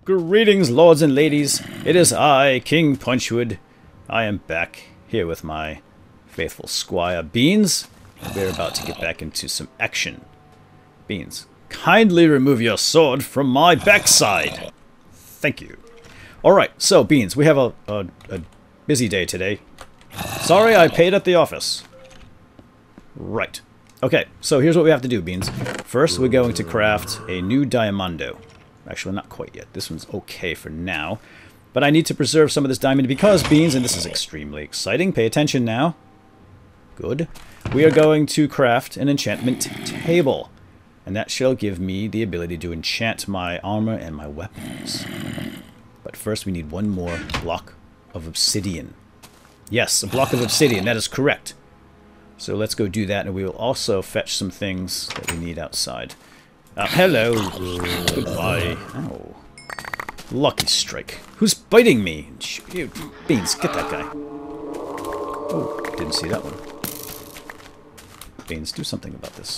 Greetings, lords and ladies. It is I, King Punchwood. I am back here with my faithful squire, Beans. We're about to get back into some action. Beans, kindly remove your sword from my backside. Thank you. Alright, so, Beans, we have a busy day today. Sorry, I paid at the office. Right. Okay, so here's what we have to do, Beans. First, we're going to craft a new Diamondo. Actually, not quite yet. This one's okay for now. But I need to preserve some of this diamond because, Beans, and this is extremely exciting. Pay attention now. Good. We are going to craft an enchantment table. And that shall give me the ability to enchant my armor and my weapons. But first, we need one more block of obsidian. Yes, a block of obsidian. That is correct. So let's go do that, and we will also fetch some things that we need outside. Hello. Goodbye. Oh. Lucky strike. Who's biting me? You, Beans, get that guy. Oh, didn't see that one. Beans, do something about this.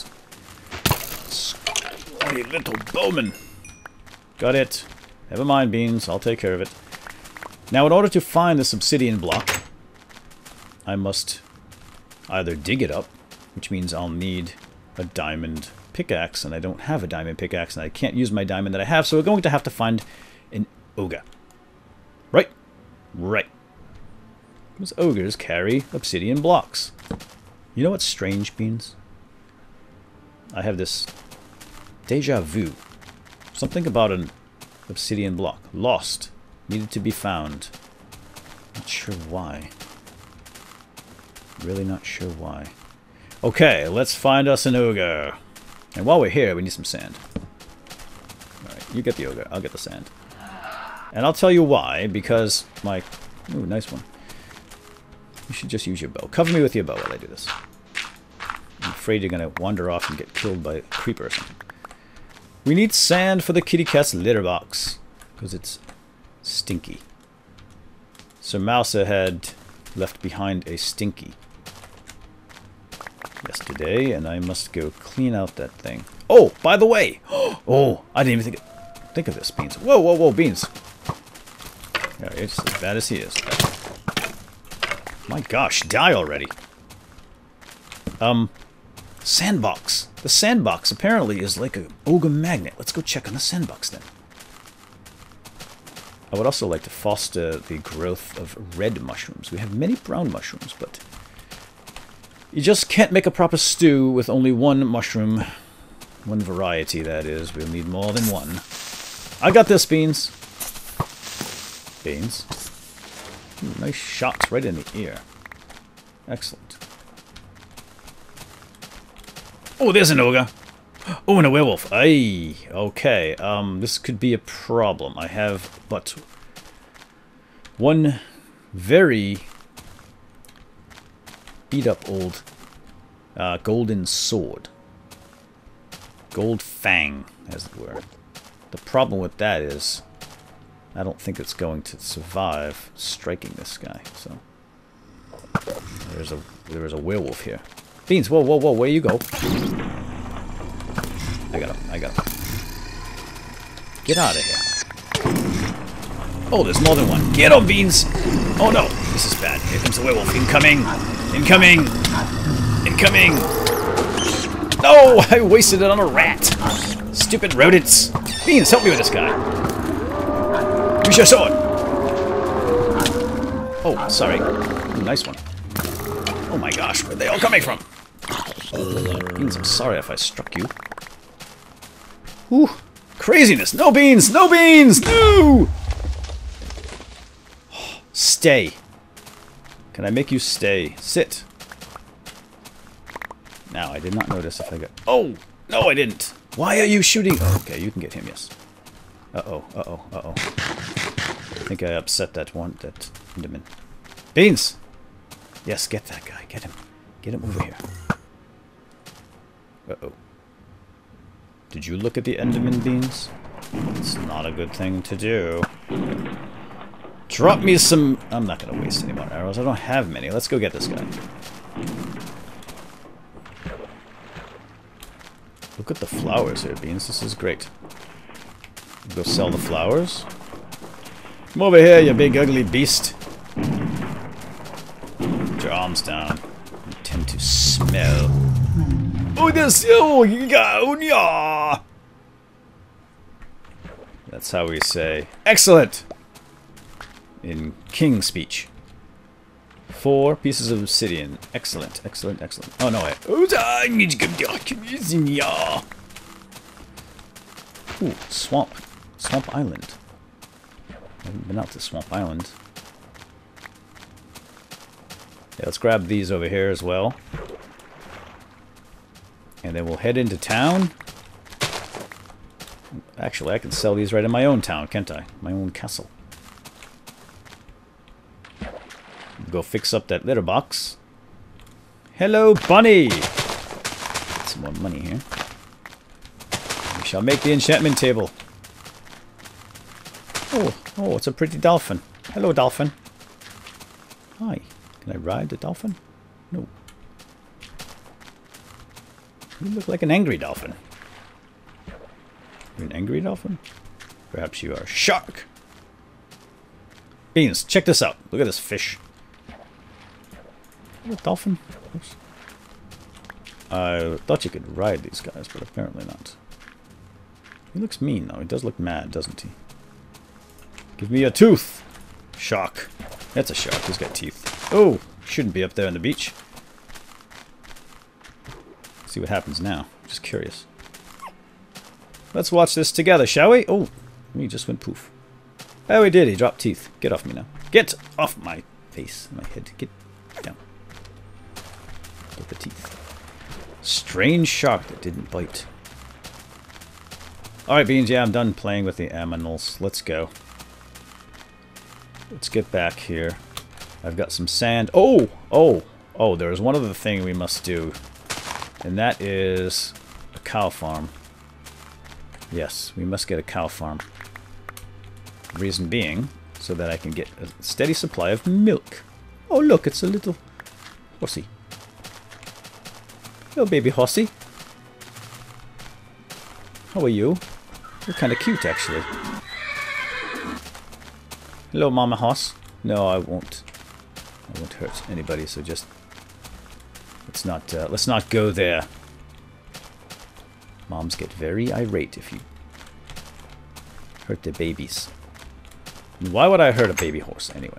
Scrawny little bowman. Got it. Never mind, Beans. I'll take care of it. Now, in order to find this obsidian block, I must either dig it up, which means I'll need a diamond pickaxe, and I don't have a diamond pickaxe, and I can't use my diamond that I have, so we're going to have to find an ogre. Right? Right. Those ogres carry obsidian blocks. You know what's strange, Beans? I have this deja vu. Something about an obsidian block. Lost. Needed to be found. Not sure why. Really not sure why. Okay, let's find us an ogre. And while we're here, we need some sand. Alright, you get the ogre, I'll get the sand. And I'll tell you why, because my... Ooh, nice one. You should just use your bow. Cover me with your bow while I do this. I'm afraid you're going to wander off and get killed by a creeper or something. We need sand for the kitty cat's litter box, because it's stinky. Sir Mouser had left behind a stinky yesterday, and I must go clean out that thing. Oh, by the way! Oh, I didn't even think of this, Beans. Whoa, whoa, whoa, Beans! Yeah, it's as bad as he is. My gosh, die already! Sandbox. The sandbox apparently is like an ogre magnet. Let's go check on the sandbox then. I would also like to foster the growth of red mushrooms. We have many brown mushrooms, but you just can't make a proper stew with only one mushroom. One variety, that is. We'll need more than one. I got this, Beans. Beans. Ooh, nice shots right in the ear. Excellent. Oh, there's an ogre. Oh, and a werewolf. Aye. Okay. This could be a problem. I have but one very beat up old golden sword. Gold fang, as it were. The problem with that is I don't think it's going to survive striking this guy. So there's a werewolf here. Beans, whoa, whoa, whoa, where you go? I got him, I got him. Get out of here. Oh, there's more than one. Get him, Beans! Oh no, this is bad. Here comes the werewolf. Incoming! Incoming! Incoming! No! I wasted it on a rat! Stupid rodents! Beans, help me with this guy. Use your sword! Oh, sorry. Ooh, nice one. Oh my gosh, where'd they all coming from? Beans, I'm sorry if I struck you. Ooh, craziness! No, Beans! No, Beans! No! Stay. Can I make you stay? Sit. Now, I did not notice if I got... Oh! No, I didn't! Why are you shooting? Oh, okay, you can get him, yes. Uh-oh, uh-oh, uh-oh. I think I upset that Enderman. Beans! Yes, get that guy. Get him. Get him over here. Uh-oh. Did you look at the Enderman, Beans? It's not a good thing to do. Drop me some... I'm not going to waste any more arrows. I don't have many. Let's go get this guy. Look at the flowers here, Beans. This is great. Go sell the flowers. Come over here, you big ugly beast. Put your arms down. You tend to smell. Oh, this! Oh, yeah! That's how we say excellent in king speech. 4 pieces of obsidian. Excellent, excellent, excellent. Oh, no, wait. Ooh, swamp. Swamp Island. I haven't been out to Swamp Island. Yeah, let's grab these over here as well. And then we'll head into town. Actually, I can sell these right in my own town, can't I? My own castle. Go fix up that litter box. Hello, bunny! Get some more money here. We shall make the enchantment table. Oh, it's a pretty dolphin. Hello, dolphin. Hi. Can I ride the dolphin? No. You look like an angry dolphin. You're an angry dolphin? Perhaps you are a shark. Beans, check this out. Look at this fish. A dolphin? Oops. I thought you could ride these guys, but apparently not. He looks mean, though. He does look mad, doesn't he? Give me a tooth! Shark. That's a shark. He's got teeth. Oh! Shouldn't be up there on the beach. Let's see what happens now. Just curious. Let's watch this together, shall we? Oh! He just went poof. Oh, he did. He dropped teeth. Get off me now. Get off my face. My head. Get down. Get the teeth. Strange shark that didn't bite. Alright, Beans. Yeah, I'm done playing with the aminals. Let's go. Let's get back here. I've got some sand. Oh! There's one other thing we must do. And that is a cow farm. Yes, we must get a cow farm. Reason being, so that I can get a steady supply of milk. Oh, look, it's a little horsey. Hello, baby horsey. How are you? You're kind of cute, actually. Hello, Mama Hoss. No, I won't. I won't hurt anybody. So just let's not go there. Moms get very irate if you hurt their babies. And why would I hurt a baby horse anyway?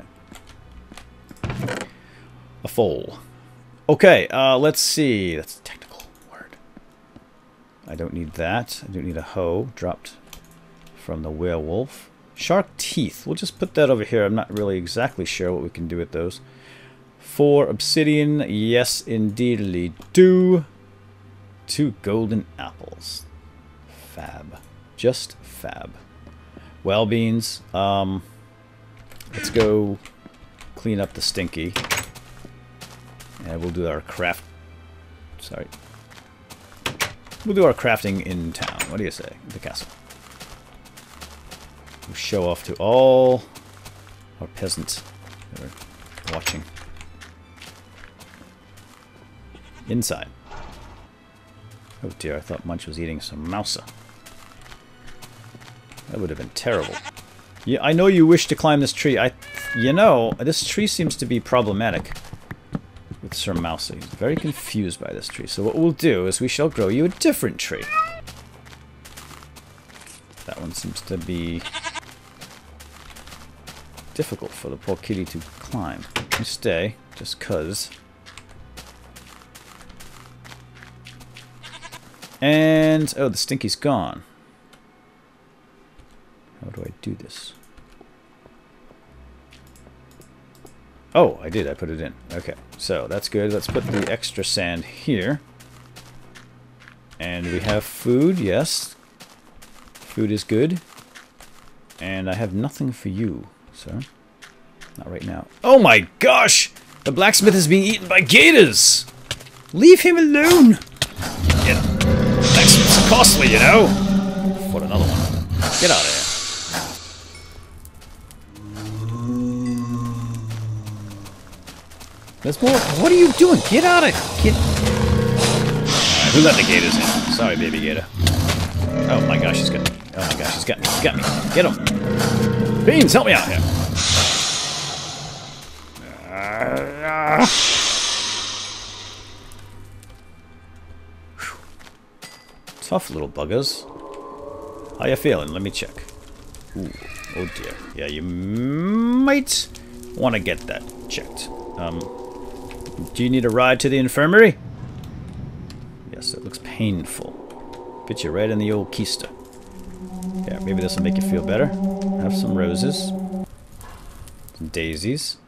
A foal. Okay, let's see. That's a technical word. I don't need that. I don't need a hoe dropped from the werewolf. Shark teeth. We'll just put that over here. I'm not really exactly sure what we can do with those. 4 obsidian. Yes, indeedly do. 2 golden apples. Fab. Just fab. Well, Beans. Let's go clean up the stinky. And we'll do our craft... Sorry. We'll do our crafting in town. What do you say? The castle. We'll show off to all our peasants that are watching. Inside. Oh dear, I thought Munch was eating some mousa. That would have been terrible. Yeah, I know you wish to climb this tree. You know, this tree seems to be problematic with Sir Mousa. He's very confused by this tree. So what we'll do is we shall grow you a different tree. That one seems to be difficult for the poor kitty to climb. You stay, just 'cause. And, oh, the stinky's gone. How do I do this? Oh, I did. I put it in. Okay, so that's good. Let's put the extra sand here. And we have food, yes. Food is good. And I have nothing for you, sir. Not right now. Oh my gosh! The blacksmith is being eaten by gators! Leave him alone! Yeah. Blacksmith's costly, you know! For another one. Get out of here. There's more. What are you doing? Get out of here. Get. Alright, who let the gators in? Sorry, baby gator. Oh my gosh, he's got me. Oh my gosh, he's got me. He's got me. Get him. Beans, help me out here. Tough little buggers. How you feeling? Let me check. Ooh. Oh dear. Yeah, you might want to get that checked. Do you need a ride to the infirmary? Yes, it looks painful. Bit you right in the old keister. Yeah, maybe this will make you feel better. Have some roses. Some daisies.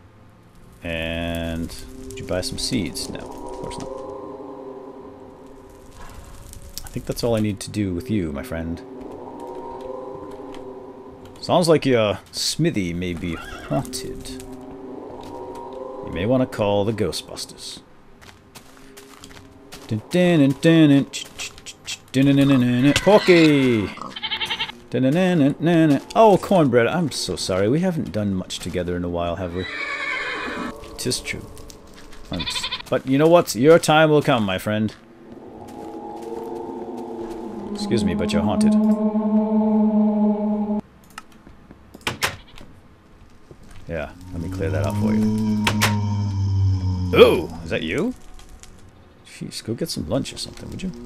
And did you buy some seeds? No, of course not. I think that's all I need to do with you, my friend. Sounds like your smithy may be haunted. You may want to call the Ghostbusters. Porky! Oh, Cornbread, I'm so sorry. We haven't done much together in a while, have we? Tis true. But you know what? Your time will come, my friend. Excuse me, but you're haunted. Yeah, let me clear that out for you. Oh, is that you? Jeez, go get some lunch or something, would you?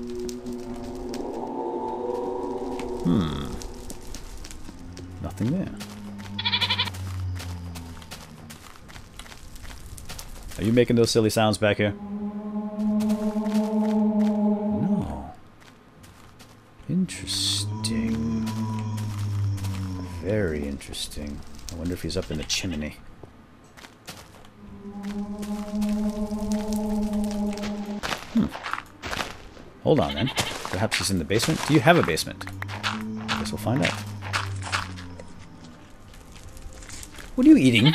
Nothing there. Are you making those silly sounds back here? No. Interesting. Very interesting. I wonder if he's up in the chimney. Hold on then. Perhaps he's in the basement? Do you have a basement? I guess we'll find out. What are you eating?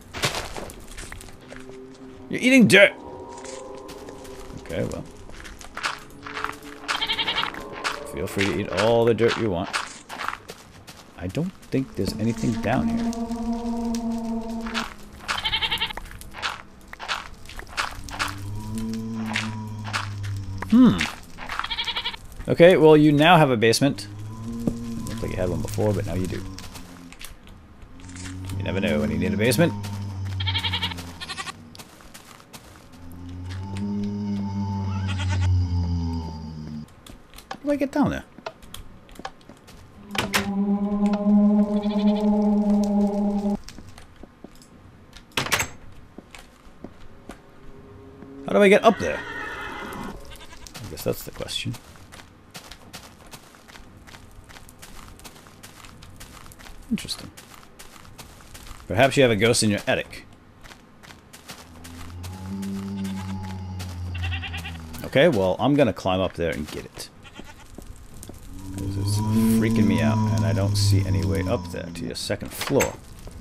You're eating dirt! Okay, well. Feel free to eat all the dirt you want. I don't think there's anything down here. Okay, well, you now have a basement. Looked like you had one before, but now you do. You never know when you need a basement. How do I get down there? How do I get up there? I guess that's the question. Interesting. Perhaps you have a ghost in your attic. Okay, well, I'm gonna climb up there and get it. Because it's freaking me out, and I don't see any way up there to your second floor.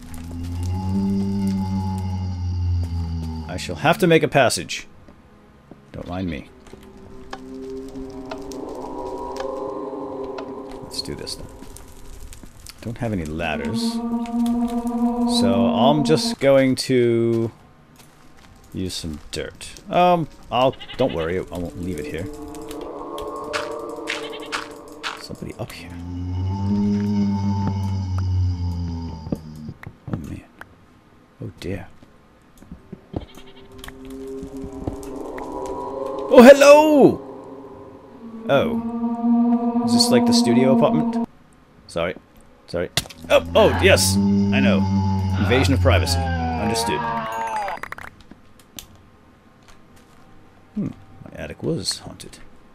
I shall have to make a passage. Don't mind me. Let's do this then. Don't have any ladders. So I'm just going to use some dirt. Don't worry, I won't leave it here. Somebody up here. Oh man. Oh dear. Oh, hello! Oh. Is this like the studio apartment? Sorry. Sorry. Oh, yes! I know. Invasion of privacy. Understood. My attic was haunted.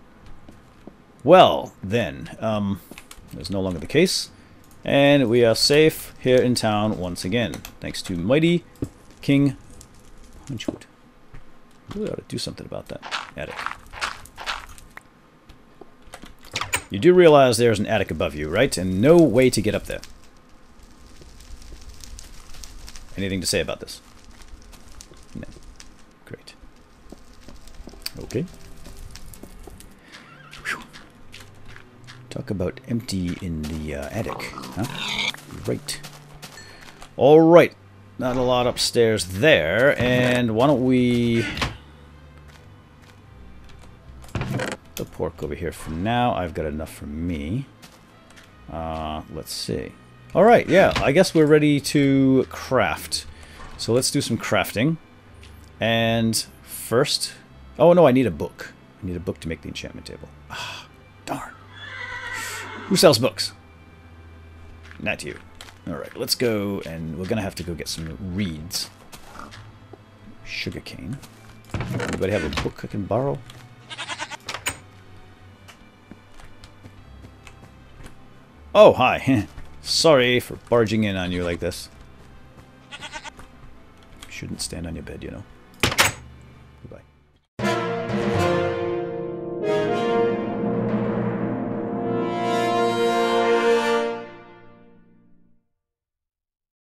Well, then, that's no longer the case. And we are safe here in town once again. Thanks to mighty King Punchwood. Really ought to do something about that attic. You do realize there's an attic above you, right? And no way to get up there. Anything to say about this? No. Great. Okay. Whew. Talk about empty in the attic, huh? Right. Alright. Not a lot upstairs there. And why don't we the pork over here for now. I've got enough for me. Let's see. Alright, yeah, I guess we're ready to craft. So let's do some crafting. And first... Oh, no, I need a book. I need a book to make the enchantment table. Ah, darn. Who sells books? Not you. Alright, let's go, and we're going to have to go get some reeds. Sugarcane. Anybody have a book I can borrow? Oh, hi. Sorry for barging in on you like this. Shouldn't stand on your bed, you know.